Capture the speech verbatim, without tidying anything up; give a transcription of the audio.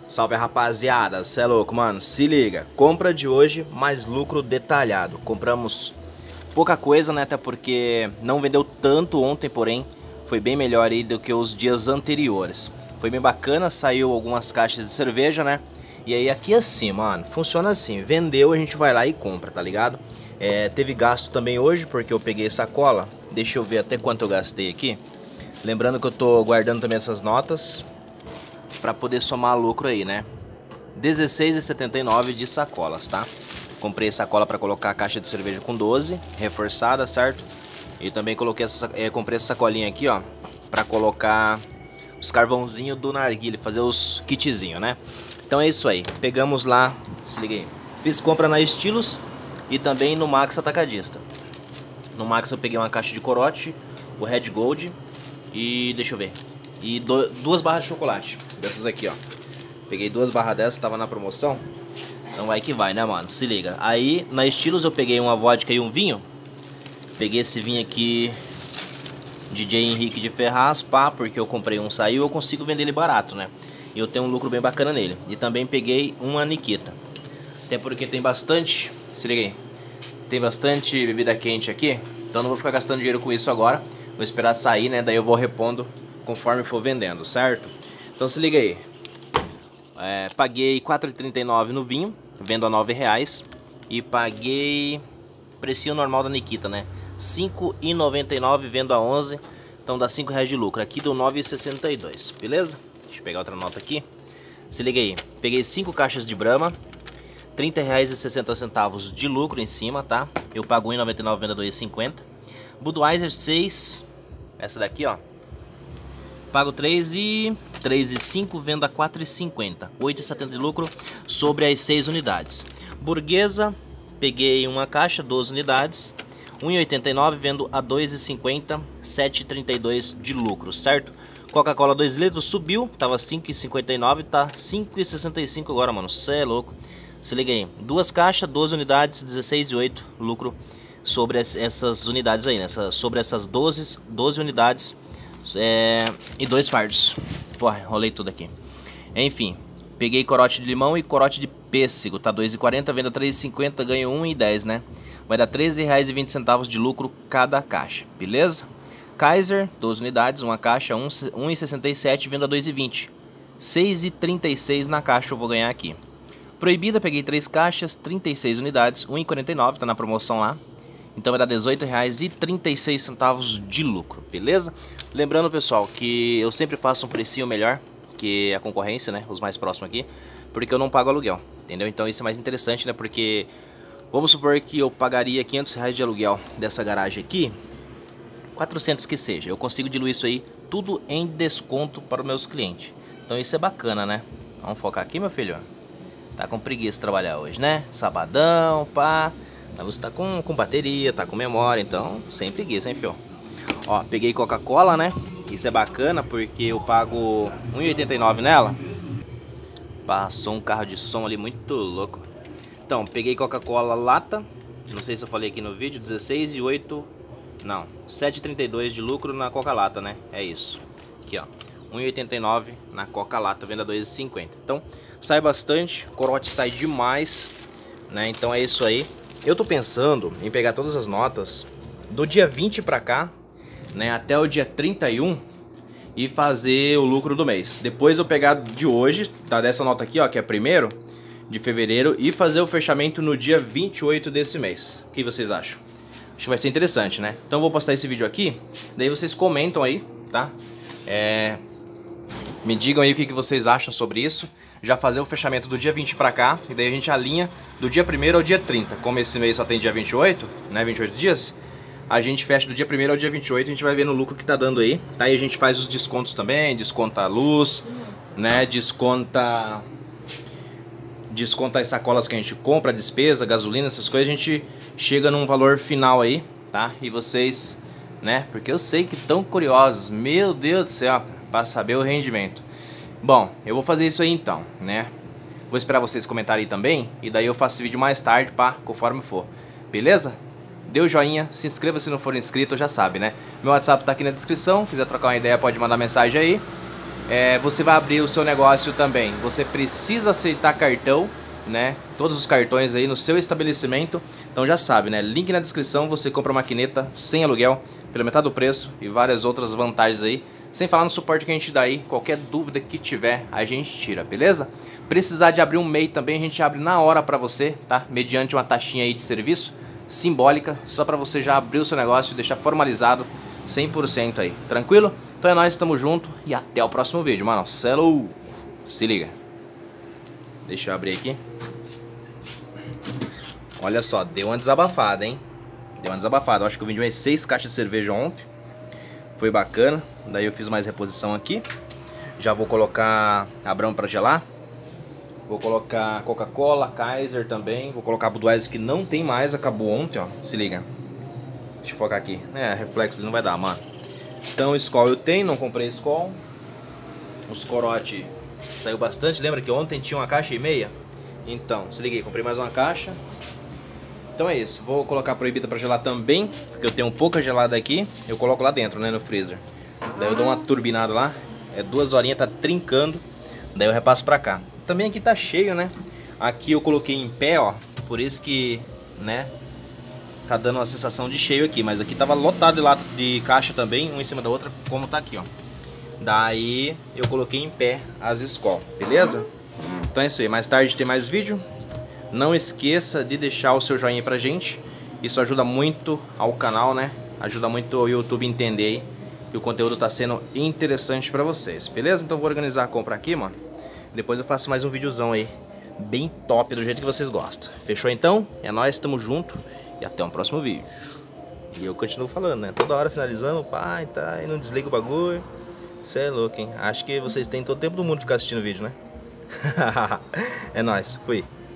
Salve, rapaziada, cê é louco, mano, se liga, compra de hoje, mais lucro detalhado. Compramos pouca coisa, né, até porque não vendeu tanto ontem, porém foi bem melhor aí do que os dias anteriores. Foi bem bacana, saiu algumas caixas de cerveja, né, e aí aqui assim, mano, funciona assim, vendeu, a gente vai lá e compra, tá ligado? É, teve gasto também hoje, porque eu peguei sacola, deixa eu ver até quanto eu gastei aqui. Lembrando que eu tô guardando também essas notas para poder somar lucro aí, né? dezesseis reais e setenta e nove centavos de sacolas, tá? Comprei sacola para colocar a caixa de cerveja com doze, reforçada, certo? E também coloquei essa, é, comprei essa sacolinha aqui, ó, para colocar os carvãozinhos do narguilé, fazer os kitzinhos, né? Então é isso aí. Pegamos lá, se liga aí. Fiz compra na Estilos e também no Max Atacadista. No Max eu peguei uma caixa de corote, o Red Gold e deixa eu ver. E do, duas barras de chocolate, dessas aqui, ó. Peguei duas barras dessas, tava na promoção. Então vai que vai, né, mano? Se liga. Aí, na Estilos eu peguei uma vodka e um vinho. Peguei esse vinho aqui, D J Henrique de Ferraz, pá, porque eu comprei um, saiu, eu consigo vender ele barato, né? E eu tenho um lucro bem bacana nele. E também peguei uma Nikita. Até porque tem bastante, se liga aí, tem bastante bebida quente aqui. Então não vou ficar gastando dinheiro com isso agora. Vou esperar sair, né? Daí eu vou repondo conforme for vendendo, certo? Então se liga aí. É, paguei quatro reais e trinta e nove centavos no vinho, vendo a nove reais. E paguei precinho normal da Nikita, né? cinco reais e noventa e nove centavos, vendo a onze. Então dá cinco reais de lucro. Aqui deu nove reais e sessenta e dois centavos, beleza? Deixa eu pegar outra nota aqui. Se liga aí. Peguei cinco caixas de Brahma, trinta reais e sessenta centavos de lucro em cima, tá? Eu pago um real e noventa e nove centavos, vendo a dois reais e cinquenta centavos. Budweiser seis, essa daqui, ó. Pago três e três e cinco, venda quatro e cinquenta, oito e setenta de lucro sobre as seis unidades. Burguesa, peguei uma caixa, doze unidades, um e oitenta e nove, vendo a dois e cinquenta, sete e trinta e dois de lucro, certo? Coca-Cola dois litros subiu, tava cinco e cinquenta e nove, tá cinco e sessenta e cinco agora, mano, cê é louco. Se liga aí, duas caixas, doze unidades, dezesseis e oito lucro sobre essas unidades aí, né? Sobre essas doze, doze unidades. É, e dois fardos. Porra, enrolei tudo aqui. Enfim, peguei corote de limão e corote de pêssego. Tá dois e quarenta, venda três e cinquenta, ganho um e dez, né? Vai dar treze reais e vinte centavos de lucro cada caixa, beleza? Kaiser, doze unidades, uma caixa, um e sessenta e sete, venda dois e vinte. seis e trinta e seis na caixa eu vou ganhar aqui. Proibida, peguei três caixas, trinta e seis unidades, um e quarenta e nove, tá na promoção lá. Então vai dar dezoito reais e trinta e seis centavos de lucro, beleza? Lembrando, pessoal, que eu sempre faço um precinho melhor que a concorrência, né? Os mais próximos aqui, porque eu não pago aluguel, entendeu? Então isso é mais interessante, né? Porque vamos supor que eu pagaria quinhentos reais de aluguel dessa garagem aqui, quatrocentos que seja. Eu consigo diluir isso aí tudo em desconto para os meus clientes. Então isso é bacana, né? Vamos focar aqui, meu filho. Tá com preguiça de trabalhar hoje, né? Sabadão, pá. Você tá com, com bateria, tá com memória, então sem preguiça, hein, fio? Ó, peguei Coca-Cola, né? Isso é bacana porque eu pago um e oitenta e nove nela. Passou um carro de som ali muito louco. Então, peguei Coca-Cola lata. Não sei se eu falei aqui no vídeo, dezesseis e oito. Não, sete e trinta e dois de lucro na Coca-Lata, né? É isso. Aqui, ó, um e oitenta e nove na Coca-Lata, venda dois e cinquenta. Então, sai bastante, corote sai demais, né? Então é isso aí. Eu tô pensando em pegar todas as notas do dia vinte pra cá, né, até o dia trinta e um e fazer o lucro do mês. Depois eu pegar de hoje, tá, dessa nota aqui, ó, que é primeiro de fevereiro, e fazer o fechamento no dia vinte e oito desse mês. O que vocês acham? Acho que vai ser interessante, né? Então eu vou postar esse vídeo aqui, daí vocês comentam aí, tá? É... Me digam aí o que que vocês acham sobre isso. Já fazer o fechamento do dia vinte pra cá, e daí a gente alinha do dia primeiro ao dia trinta. Como esse mês só tem dia vinte e oito, né, vinte e oito dias, a gente fecha do dia primeiro ao dia vinte e oito, a gente vai ver no lucro que tá dando aí, tá? E a gente faz os descontos também, desconta a luz, né, desconta desconta as sacolas que a gente compra, despesa, gasolina, essas coisas, a gente chega num valor final aí, tá? E vocês, né, porque eu sei que estão curiosos, meu Deus do céu, para saber o rendimento. Bom, eu vou fazer isso aí então, né? Vou esperar vocês comentarem aí também, e daí eu faço esse vídeo mais tarde, pá, conforme for. Beleza? Dê o joinha, se inscreva se não for inscrito, já sabe, né? Meu WhatsApp tá aqui na descrição, quiser trocar uma ideia pode mandar mensagem aí. é, você vai abrir o seu negócio também. Você precisa aceitar cartão, né? Todos os cartões aí no seu estabelecimento. Então já sabe, né? Link na descrição, você compra a maquineta sem aluguel, pela metade do preço e várias outras vantagens aí. Sem falar no suporte que a gente dá aí, qualquer dúvida que tiver, a gente tira, beleza? Precisar de abrir um M E I também, a gente abre na hora pra você, tá? Mediante uma taxinha aí de serviço simbólica, só pra você já abrir o seu negócio e deixar formalizado cem por cento aí, tranquilo? Então é nóis, tamo junto e até o próximo vídeo, mano. Hello! Se liga. Deixa eu abrir aqui. Olha só, deu uma desabafada, hein? Deu uma desabafada. Eu acho que eu vendi umas seis caixas de cerveja ontem. Foi bacana. Daí eu fiz mais reposição aqui. Já vou colocar a Brahma pra gelar. Vou colocar Coca-Cola, Kaiser também. Vou colocar Budweiser que não tem mais, acabou ontem, ó. Se liga. Deixa eu focar aqui. É, reflexo não vai dar, mano. Então, Skol eu tenho, não comprei Skol. Os corote saiu bastante. Lembra que ontem tinha uma caixa e meia? Então, se liguei, comprei mais uma caixa. Então é isso, vou colocar a proibida pra gelar também, porque eu tenho pouca gelada aqui. Eu coloco lá dentro, né, no freezer. Daí eu dou uma turbinada lá. É duas horinhas, tá trincando. Daí eu repasso pra cá. Também aqui tá cheio, né? Aqui eu coloquei em pé, ó. Por isso que, né, tá dando uma sensação de cheio aqui. Mas aqui tava lotado de lata de caixa também, uma em cima da outra, como tá aqui, ó. Daí eu coloquei em pé as Skol, beleza? Então é isso aí, mais tarde tem mais vídeo. Não esqueça de deixar o seu joinha pra gente. Isso ajuda muito ao canal, né? Ajuda muito o YouTube a entender aí que o conteúdo tá sendo interessante pra vocês, beleza? Então vou organizar a compra aqui, mano. Depois eu faço mais um videozão aí, bem top, do jeito que vocês gostam. Fechou então? É nóis, tamo junto e até o próximo vídeo. E eu continuo falando, né? Toda hora finalizando, pai, tá, e não desliga o bagulho. Cê é louco, hein? Acho que vocês têm todo o tempo do mundo pra ficar assistindo o vídeo, né? É nóis, fui.